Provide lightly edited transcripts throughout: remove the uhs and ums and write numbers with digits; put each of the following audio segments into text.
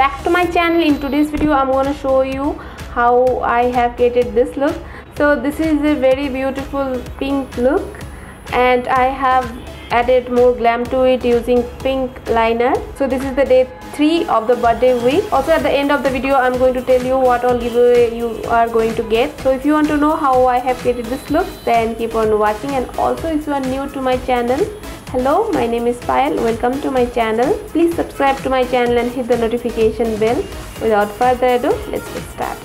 back to my channel. In today's video I'm going to show you how I have created this look. So this is a very beautiful pink look and I have added more glam to it using pink liner. So this is the day 3 of the birthday week. Also at the end of the video I'm going to tell you what all giveaway you are going to get. So if you want to know how I have created this look, then keep on watching. And also if you are new to my channel, hello, my name is Payal. Welcome to my channel. Please subscribe to my channel and hit the notification bell. Without further ado, let's get started.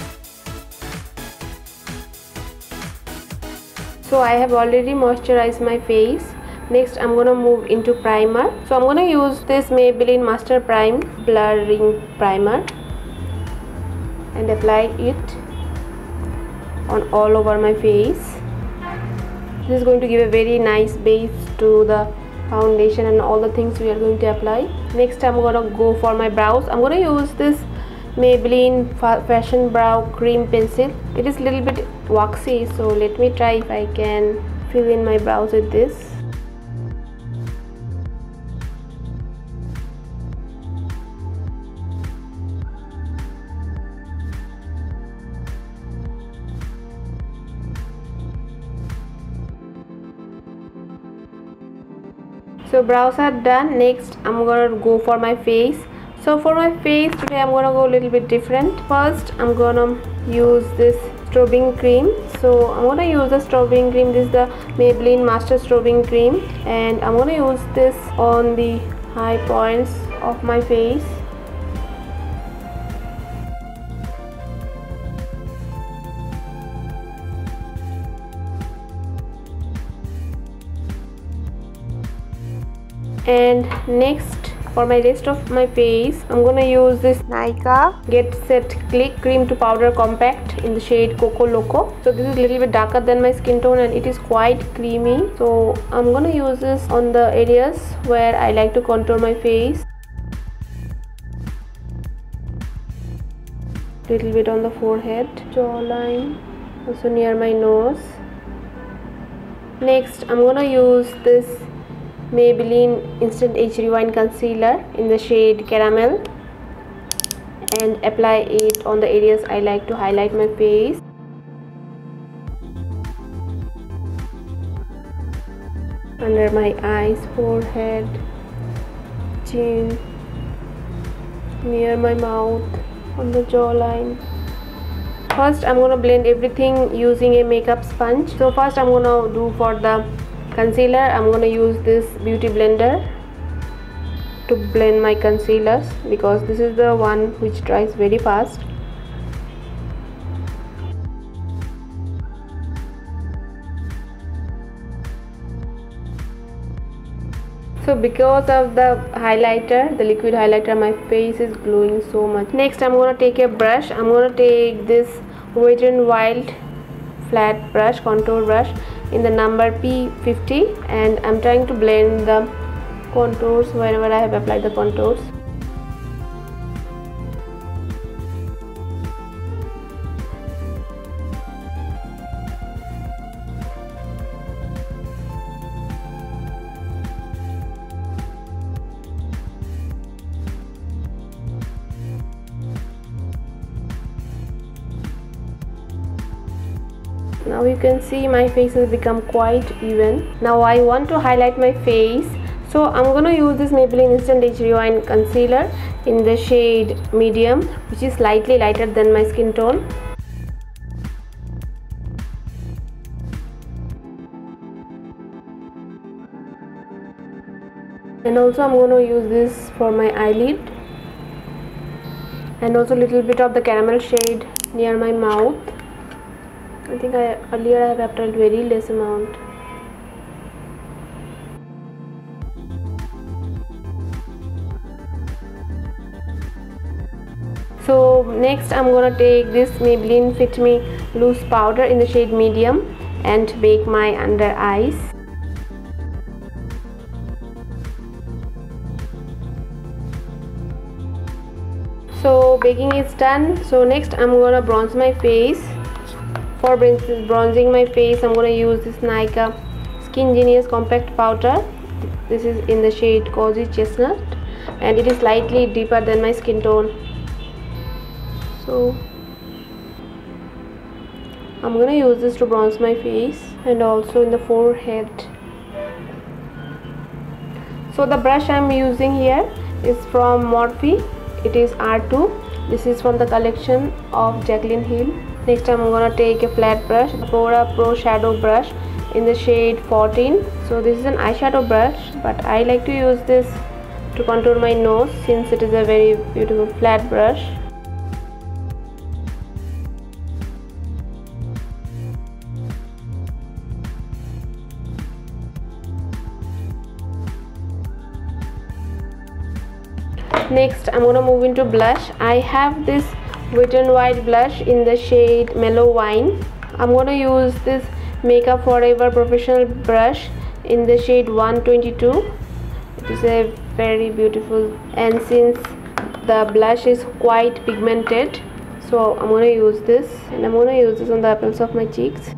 So I have already moisturized my face. Next I'm gonna move into primer. So I'm gonna use this Maybelline Master Prime Blurring Primer and apply it on all over my face. This is going to give a very nice base to the foundation and all the things we are going to apply. Next I'm gonna go for my brows. I'm gonna use this Maybelline Fashion Brow Cream Pencil. It is a little bit waxy, so let me try if I can fill in my brows with this. So brows are done. Next I'm gonna go for my face. So for my face today I'm gonna go a little bit different. First I'm gonna use this strobing cream. So I'm gonna use the strobing cream. This is the Maybelline Master Strobing Cream and I'm gonna use this on the high points of my face. And next for my rest of my face I'm gonna use this Nykaa Get Set Click Cream to Powder Compact in the shade Coco Loco. So this is a little bit darker than my skin tone and it is quite creamy. So I'm gonna use this on the areas where I like to contour my face. Little bit on the forehead, jawline, also near my nose. Next I'm gonna use this Maybelline Instant Age Rewind Concealer in the shade Caramel and apply it on the areas I like to highlight my face. Under my eyes, forehead, chin, near my mouth, on the jawline. First I'm gonna blend everything using a makeup sponge. So first I'm gonna do for the concealer. I'm gonna use this beauty blender to blend my concealers because this is the one which dries very fast. So because of the highlighter, the liquid highlighter, my face is glowing so much. Next I'm gonna take a brush. I'm gonna take this Wet n Wild flat brush, contour brush in the number P50 and I'm trying to blend the contours wherever I have applied the contours. Now you can see my face has become quite even. Now I want to highlight my face. So I'm gonna use this Maybelline Instant Age Rewind Concealer in the shade Medium, which is slightly lighter than my skin tone. And also I'm gonna use this for my eyelid. And also a little bit of the caramel shade near my mouth. I think earlier I have applied very less amount. So next I'm gonna take this Maybelline Fit Me Loose Powder in the shade Medium and bake my under eyes. So baking is done. So next I'm gonna bronze my face. For bronzing my face I'm gonna use this Nykaa Skin Genius Compact Powder. This is in the shade Cozy Chestnut and it is slightly deeper than my skin tone. So I'm gonna use this to bronze my face and also in the forehead. So the brush I'm using here is from Morphe. It is R2. This is from the collection of Jaclyn Hill. Next I'm gonna take a flat brush, Sephora Pro Shadow Brush in the shade 14. So this is an eyeshadow brush, but I like to use this to contour my nose since it is a very beautiful flat brush. Next I'm gonna move into blush. I have this Wet n Wild blush in the shade Mellow Wine. I'm gonna use this Makeup Forever professional brush in the shade 122. It is a very beautiful, and since the blush is quite pigmented, so I'm gonna use this, and I'm gonna use this on the apples of my cheeks.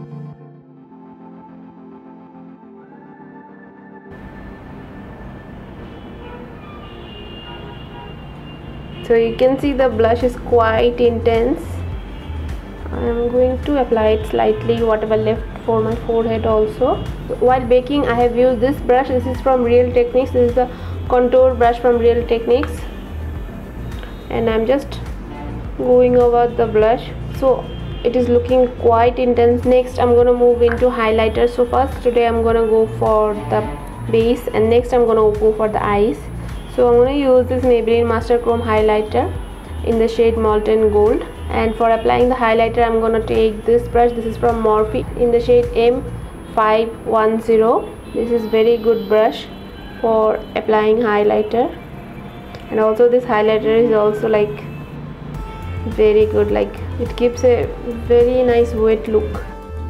So you can see the blush is quite intense. I am going to apply it slightly, whatever left for my forehead also. While baking, I have used this brush. This is from Real Techniques. This is the contour brush from Real Techniques, and I'm just going over the blush. So it is looking quite intense. Next I'm gonna move into highlighter. So first today I'm gonna go for the base, and next I'm gonna go for the eyes. So I'm going to use this Maybelline Master Chrome highlighter in the shade Molten Gold, and for applying the highlighter I'm going to take this brush. This is from Morphe in the shade M510. This is very good brush for applying highlighter, and also this highlighter is also like very good, like it gives a very nice wet look.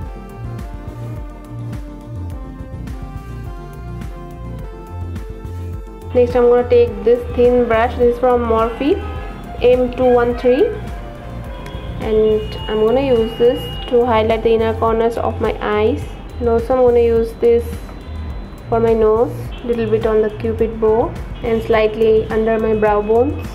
Next I'm going to take this thin brush. This is from Morphe M213, and I'm going to use this to highlight the inner corners of my eyes, and also I'm going to use this for my nose, little bit on the cupid bow and slightly under my brow bones.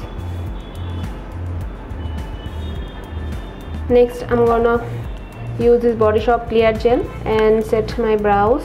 Next I'm going to use this Body Shop clear gel and set my brows.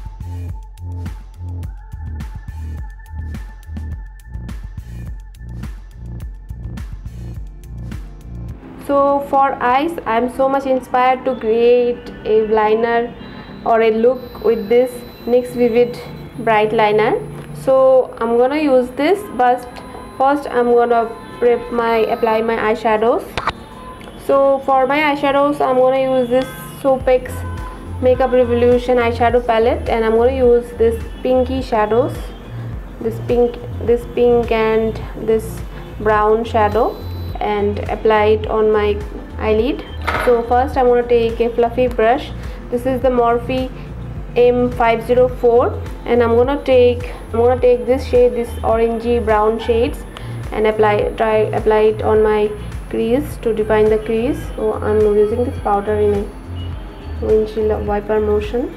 So for eyes, I am so much inspired to create a liner or a look with this NYX Vivid Bright Liner. So I'm gonna use this, but first I'm gonna apply my eyeshadows. So for my eyeshadows, I'm gonna use this Sopex Makeup Revolution eyeshadow palette, and I'm gonna use this pinky shadows, this pink and this brown shadow, and apply it on my eyelid. So first I'm going to take a fluffy brush. This is the Morphe M504, and I'm going to take this shade, this orangey brown shades, and apply it on my crease to define the crease. So I'm using this powder in a windshield wiper motion.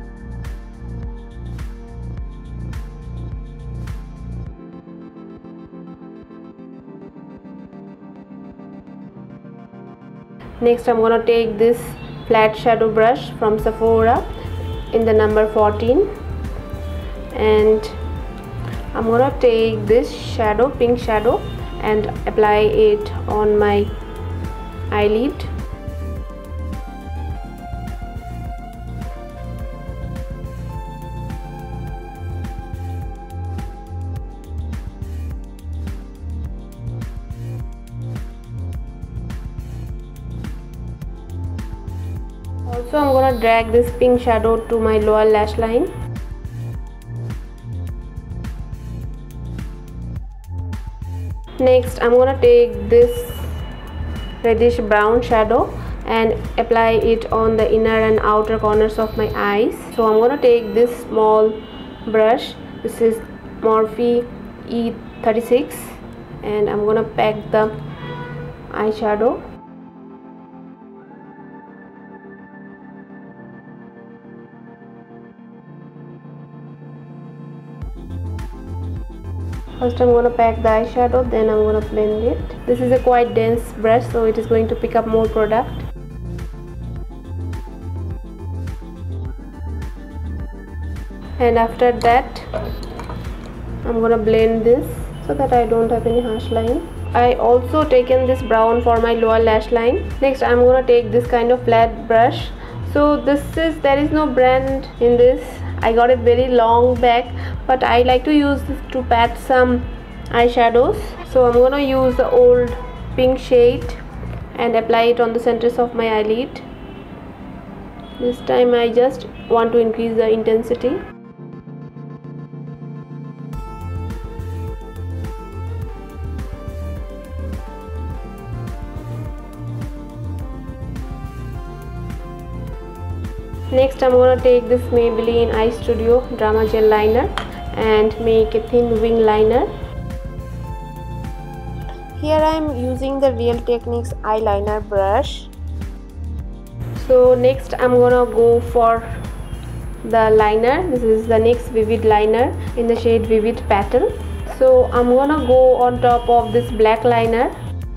Next I'm gonna take this flat shadow brush from Sephora in the number 14, and I'm gonna take this shadow, pink shadow, and apply it on my eyelid. Also I'm gonna drag this pink shadow to my lower lash line. Next I'm gonna take this reddish brown shadow and apply it on the inner and outer corners of my eyes. So I'm gonna take this small brush. This is Morphe E36, and I'm gonna pack the eyeshadow. First I'm gonna pack the eyeshadow, then I'm gonna blend it. This is a quite dense brush, so it is going to pick up more product. And after that I'm gonna blend this so that I don't have any harsh line. I also taken this brown for my lower lash line. Next I'm gonna take this kind of flat brush. So there is no brand in this. I got it very long back, but I like to use this to pat some eyeshadows. So I'm gonna use the old pink shade and apply it on the centers of my eyelid. This time I just want to increase the intensity. Next I'm gonna take this Maybelline Eye Studio Drama Gel Liner and make a thin wing liner. Here I am using the Real Techniques eyeliner brush. So next I'm gonna go for the liner. This is the NYX Vivid liner in the shade Vivid Petal. So I'm gonna go on top of this black liner.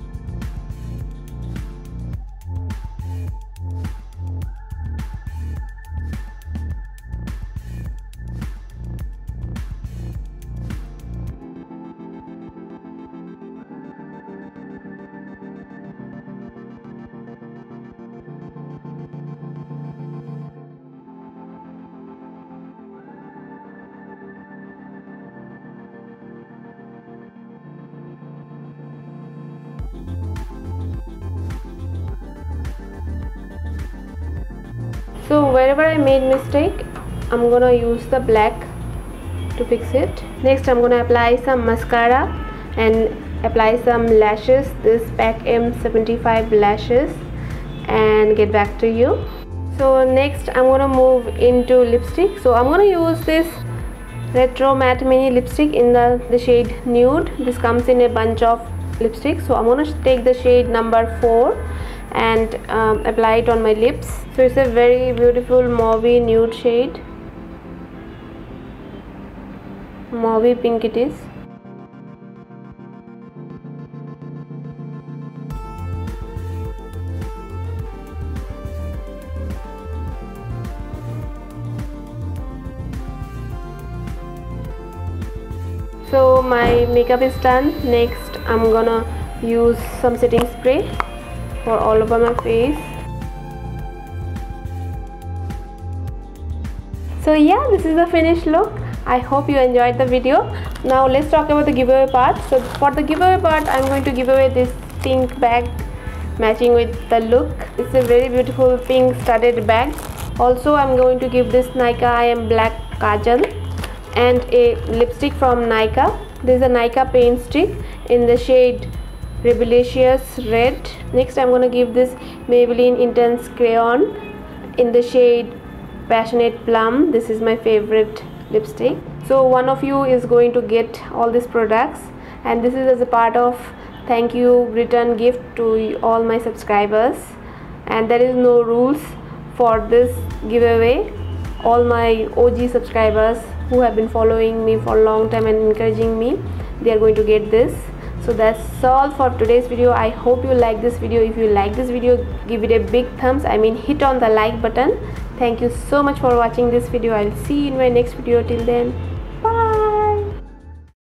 So wherever I made mistake, I'm gonna use the black to fix it. Next I'm gonna apply some mascara and apply some lashes, this PAC M75 lashes, and get back to you. So next I'm gonna move into lipstick. So I'm gonna use this Retro Matte Mini lipstick in the shade Nude. This comes in a bunch of lipstick. So I'm gonna take the shade number 4 and apply it on my lips. So it's a very beautiful mauvey nude shade. Mauvey pink it is. So my makeup is done. Next I'm gonna use some setting spray for all over my face. So yeah, this is the finished look. I hope you enjoyed the video. Now let's talk about the giveaway part. So for the giveaway part, I'm going to give away this pink bag matching with the look. It's a very beautiful pink studded bag. Also I'm going to give this Nykaa I Am Black Kajal and a lipstick from Nykaa. This is a Nykaa paint stick in the shade Rebellious Red. Next I'm going to give this Maybelline Intense Crayon in the shade Passionate Plum. This is my favorite lipstick. So one of you is going to get all these products, and this is as a part of thank you return gift to all my subscribers. And there is no rules for this giveaway. All my OG subscribers who have been following me for a long time and encouraging me, they are going to get this. So that's all for today's video. I hope you like this video. If you like this video, give it a big thumbs, hit on the like button. Thank you so much for watching this video. I'll see you in my next video. Till then,